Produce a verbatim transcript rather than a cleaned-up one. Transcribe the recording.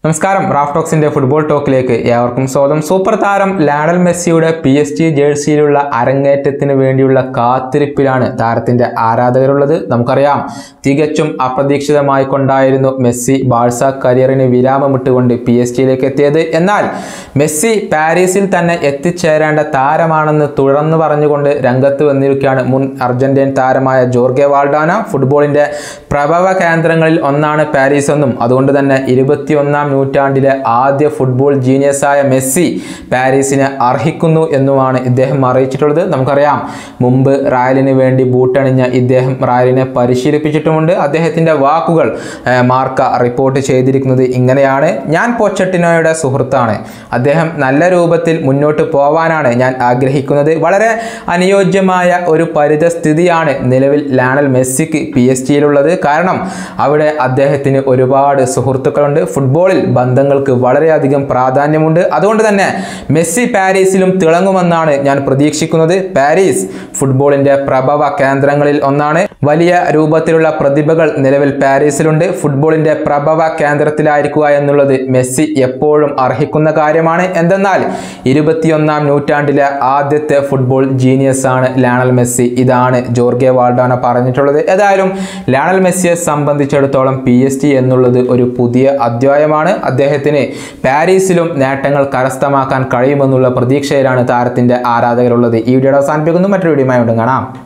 നമസ്കാരം, Raf ടോക്സിന്റെ football ടോക്കിലേക്ക് ഏവർക്കും സ്വാഗതം. സൂപ്പർ താരം ലയണൽ മെസ്സിയുടെ പി എസ് ജി ജേഴ്സിയിലുള്ള അരങ്ങേറ്റത്തിന് വേണ്ടിയുള്ള കാത്തിരിപ്പിലാണ് താരത്തിന്റെ ആരാധകരുള്ളത്. നമുക്കറിയാം, തികച്ചും അപ്രതീക്ഷിതമായി കൊണ്ടായിരുന്നു മെസ്സി ബാഴ്സ കരിയറിന് വിരാമമിട്ടുകൊണ്ട് പി എസ് ജിയിലേക്ക് എത്തിയത്. എന്നാൽ മെസ്സി പാരീസിൽ തന്നെ എത്തിച്ചേരേണ്ട താരമാണെന്ന് തുറന്നു പറഞ്ഞുകൊണ്ട് രംഗത്ത് വന്നിരിക്കുകയാണ് മുൻ അർജന്റീൻ താരമായ ജോർഗെ വാൾഡാന. ഫുട്ബോളിന്റെ പ്രഭവ കേന്ദ്രങ്ങളിൽ ഒന്നാണ് പാരീസ് എന്നും അതുകൊണ്ട് തന്നെ ഇരുപത്തിയൊന്നാം നൂറ്റാണ്ടിലെ ആദ്യ ഫുട്ബോൾ ജീനിയസായ മെസ്സി പാരീസിനെ അർഹിക്കുന്നു എന്നുമാണ് ഇദ്ദേഹം അറിയിച്ചിട്ടുള്ളത്. നമുക്കറിയാം, മുമ്പ് റയലിന് വേണ്ടി ബൂട്ടണിഞ്ഞ ഇദ്ദേഹം റയലിനെ പരിശീലിപ്പിച്ചിട്ടുമുണ്ട്. അദ്ദേഹത്തിൻ്റെ വാക്കുകൾ മാർക്ക റിപ്പോർട്ട് ചെയ്തിരിക്കുന്നത് ഇങ്ങനെയാണ്: ഞാൻ പൊച്ചട്ടിനോയുടെ സുഹൃത്താണ്. അദ്ദേഹം നല്ല രൂപത്തിൽ മുന്നോട്ട് പോവാനാണ് ഞാൻ ആഗ്രഹിക്കുന്നത്. വളരെ അനുയോജ്യമായ ഒരു പരിതസ്ഥിതിയാണ് നിലവിൽ ലയണൽ മെസ്സിക്ക് പി എസ് ജിയിലുള്ളത്. കാരണം അവിടെ അദ്ദേഹത്തിന് ഒരുപാട് സുഹൃത്തുക്കളുണ്ട്. ഫുട്ബോളിൽ ബന്ധങ്ങൾക്ക് വളരെയധികം പ്രാധാന്യമുണ്ട്. അതുകൊണ്ട് തന്നെ മെസ്സി പാരീസിലും തിളങ്ങുമെന്നാണ് ഞാൻ പ്രതീക്ഷിക്കുന്നത്. പാരീസ് ഫുട്ബോളിന്റെ പ്രഭവ കേന്ദ്രങ്ങളിൽ ഒന്നാണ്. വലിയ രൂപത്തിലുള്ള പ്രതിഭകൾ നിലവിൽ പാരീസിലുണ്ട്. ഫുട്ബോളിന്റെ പ്രഭവ കേന്ദ്രത്തിലായിരിക്കുക എന്നുള്ളത് മെസ്സി എപ്പോഴും അർഹിക്കുന്ന കാര്യമാണ്. എന്തെന്നാൽ ഇരുപത്തിയൊന്നാം നൂറ്റാണ്ടിലെ ആദ്യത്തെ ഫുട്ബോൾ ജീനിയസ് ആണ് ലയണൽ മെസ്സി. ഇതാണ് ജോർഗെ വാൾഡാന പറഞ്ഞിട്ടുള്ളത്. ഏതായാലും ലയണൽ മെസ്സിയെ സംബന്ധിച്ചിടത്തോളം പി എസ് ജി എന്നുള്ളത് ഒരു പുതിയ അധ്യായമാണ്. അദ്ദേഹത്തിന് പാരീസിലും നേട്ടങ്ങൾ കരസ്ഥമാക്കാൻ കഴിയുമെന്നുള്ള പ്രതീക്ഷയിലാണ് താരത്തിന്റെ ആരാധകരുള്ളത്. ഈ വീഡിയോ അവസാനിപ്പിക്കുന്നു. മറ്റൊരു വീഡിയോയുമായി വീണ്ടും കാണാം.